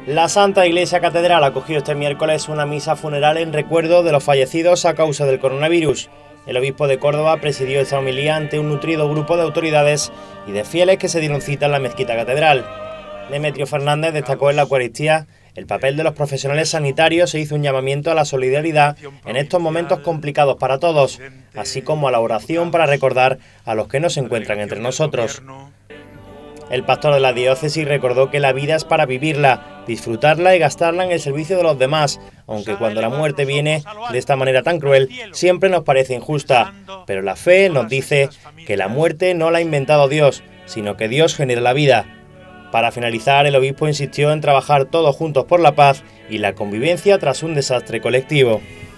La Santa Iglesia Catedral acogió este miércoles una misa funeral en recuerdo de los fallecidos a causa del coronavirus. El obispo de Córdoba presidió esta homilía ante un nutrido grupo de autoridades y de fieles que se dieron cita en la mezquita catedral. Demetrio Fernández destacó en la Eucaristía el papel de los profesionales sanitarios e hizo un llamamiento a la solidaridad en estos momentos complicados para todos, así como a la oración para recordar a los que no se encuentran entre nosotros. El pastor de la diócesis recordó que la vida es para vivirla, disfrutarla y gastarla en el servicio de los demás, aunque cuando la muerte viene de esta manera tan cruel, siempre nos parece injusta. Pero la fe nos dice que la muerte no la ha inventado Dios, sino que Dios genera la vida. Para finalizar, el obispo insistió en trabajar todos juntos por la paz y la convivencia tras un desastre colectivo.